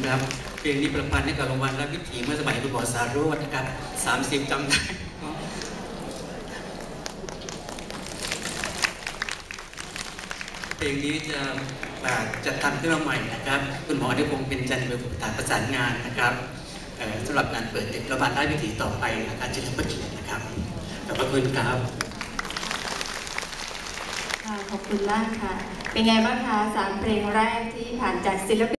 นะครับเพลงนี้ประพันธ์ให้กับรางวัลและวิถีเมื่อสมัยคุณหมอสาโรจน์นะครับ30จำได้เพลงนี้จะทำขึ้นมาใหม่นะครับคุณหมอได้คงเป็นจันทร์เป็นผู้ประสานงานนะครับสำหรับงานเปิดตึกระบาดได้วิถีต่อไปอาจารย์เฉลิมพระเกียรตินะครับขอบคุณครับขอบคุณมากค่ะเป็นไงบ้างคะ3เพลงแรกที่ผ่านจากศิลปิน